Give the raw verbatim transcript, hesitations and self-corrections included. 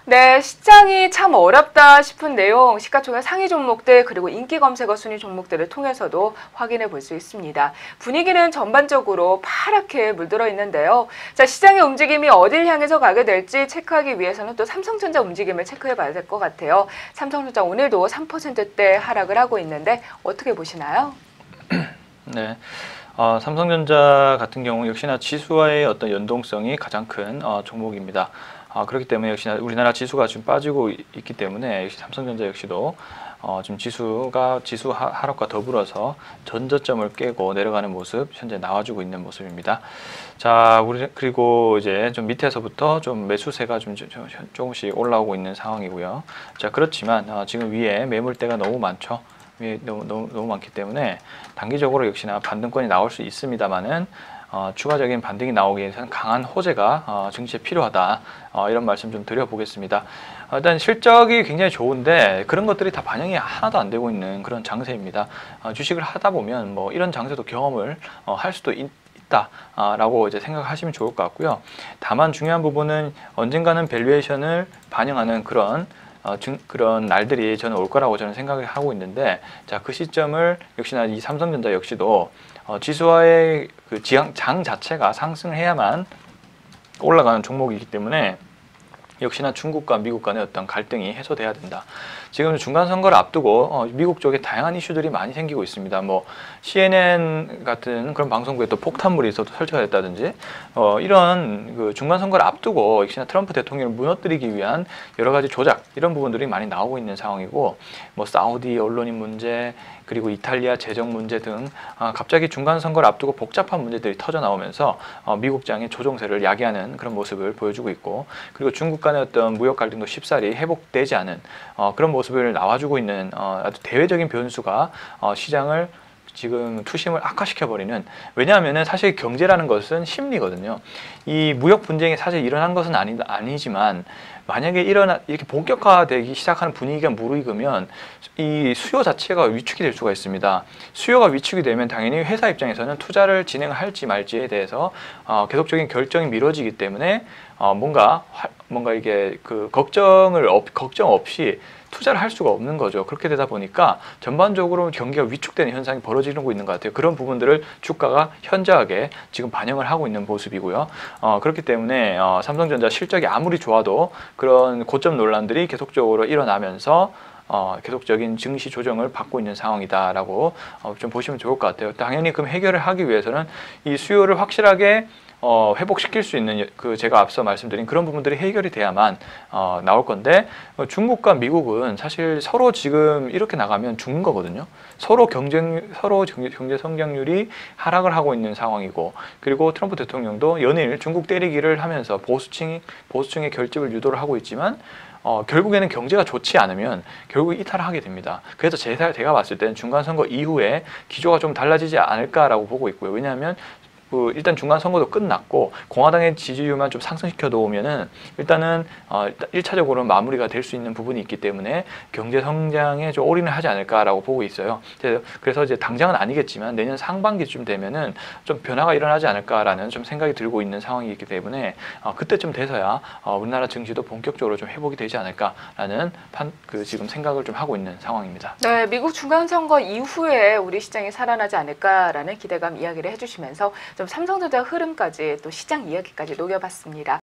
네, 시장이 참 어렵다 싶은 내용, 시가총액 상위 종목들 그리고 인기 검색어 순위 종목들을 통해서도 확인해 볼 수 있습니다. 분위기는 전반적으로 파랗게 물들어 있는데요. 자, 시장의 움직임이 어딜 향해서 가게 될지 체크하기 위해서는 또 삼성전자 움직임을 체크해 봐야 될 것 같아요. 삼성전자 오늘도 삼 퍼센트대 하락을 하고 있는데 어떻게 보시나요? 네. 어, 삼성전자 같은 경우 역시나 지수와의 어떤 연동성이 가장 큰 어, 종목입니다. 어, 그렇기 때문에 역시나 우리나라 지수가 지금 빠지고 있기 때문에 역시 삼성전자 역시도 어, 지금 지수가 지수 하, 하락과 더불어서 전저점을 깨고 내려가는 모습 현재 나와주고 있는 모습입니다. 자, 우리 그리고 이제 좀 밑에서부터 좀 매수세가 좀, 좀 조금씩 올라오고 있는 상황이고요. 자, 그렇지만 어, 지금 위에 매물대가 너무 많죠. 너무, 너무, 너무 많기 때문에 단기적으로 역시나 반등권이 나올 수 있습니다만은 어, 추가적인 반등이 나오기 위해서는 강한 호재가 어, 증시에 필요하다. 어, 이런 말씀 좀 드려보겠습니다. 어, 일단 실적이 굉장히 좋은데 그런 것들이 다 반영이 하나도 안 되고 있는 그런 장세입니다. 어, 주식을 하다 보면 뭐 이런 장세도 경험을 어, 할 수도 있, 라고 이제 생각하시면 좋을 것 같고요. 다만 중요한 부분은 언젠가는 밸류에이션을 반영하는 그런 어, 증, 그런 날들이 저는 올 거라고 저는 생각을 하고 있는데, 자, 그 시점을 역시나 이 삼성전자 역시도 어, 지수와의 그 지향, 장 자체가 상승해야만 올라가는 종목이기 때문에 역시나 중국과 미국 간의 어떤 갈등이 해소돼야 된다. 지금 중간 선거를 앞두고 어, 미국 쪽에 다양한 이슈들이 많이 생기고 있습니다. 뭐 씨엔엔 같은 그런 방송국에 또 폭탄물이 있어도 설치가 됐다든지 어, 이런 그 중간 선거를 앞두고 역시나 트럼프 대통령을 무너뜨리기 위한 여러 가지 조작 이런 부분들이 많이 나오고 있는 상황이고, 뭐 사우디 언론인 문제 그리고 이탈리아 재정 문제 등 아, 갑자기 중간 선거를 앞두고 복잡한 문제들이 터져 나오면서 어, 미국장의 조종세를 야기하는 그런 모습을 보여주고 있고, 그리고 중국 간의 어떤 무역 갈등도 쉽사리 회복되지 않은 어, 그런 모습을 나와주고 있는 어, 아주 대외적인 변수가 어, 시장을 지금 투심을 악화시켜버리는, 왜냐하면 사실 경제라는 것은 심리거든요. 이 무역 분쟁이 사실 일어난 것은 아니, 아니지만 만약에 일어나 이렇게 본격화되기 시작하는 분위기가 무르익으면 이 수요 자체가 위축이 될 수가 있습니다. 수요가 위축이 되면 당연히 회사 입장에서는 투자를 진행할지 말지에 대해서 어, 계속적인 결정이 미뤄지기 때문에 어, 뭔가 뭔가 이게 그 걱정을 없, 걱정 없이 투자를 할 수가 없는 거죠. 그렇게 되다 보니까 전반적으로 경기가 위축되는 현상이 벌어지고 있는 것 같아요. 그런 부분들을 주가가 현저하게 지금 반영을 하고 있는 모습이고요. 어, 그렇기 때문에 어, 삼성전자 실적이 아무리 좋아도 그런 고점 논란들이 계속적으로 일어나면서 어, 계속적인 증시 조정을 받고 있는 상황이다라고 어, 좀 보시면 좋을 것 같아요. 당연히 그럼 해결을 하기 위해서는 이 수요를 확실하게 어, 회복시킬 수 있는 그 제가 앞서 말씀드린 그런 부분들이 해결이 돼야만 어, 나올 건데, 어, 중국과 미국은 사실 서로 지금 이렇게 나가면 죽는 거거든요. 서로 경쟁 서로 경제 성장률이 하락을 하고 있는 상황이고, 그리고 트럼프 대통령도 연일 중국 때리기를 하면서 보수층 보수층의 결집을 유도를 하고 있지만 어, 결국에는 경제가 좋지 않으면 결국 이탈을 하게 됩니다. 그래서 제가, 제가 봤을 때는 중간 선거 이후에 기조가 좀 달라지지 않을까라고 보고 있고요. 왜냐하면 그 일단 중간 선거도 끝났고 공화당의 지지율만 좀 상승시켜 놓으면은 일단은 어 일 차적으로 마무리가 될 수 있는 부분이 있기 때문에 경제 성장에 좀 올인을 하지 않을까라고 보고 있어요. 그래서 이제 당장은 아니겠지만 내년 상반기쯤 되면은 좀 변화가 일어나지 않을까라는 좀 생각이 들고 있는 상황이기 때문에 어 그때쯤 돼서야 어 우리나라 증시도 본격적으로 좀 회복이 되지 않을까라는 판, 그 지금 생각을 좀 하고 있는 상황입니다. 네, 미국 중간 선거 이후에 우리 시장이 살아나지 않을까라는 기대감 이야기를 해주시면서 좀 삼성전자 흐름까지 또 시장 이야기까지 녹여봤습니다.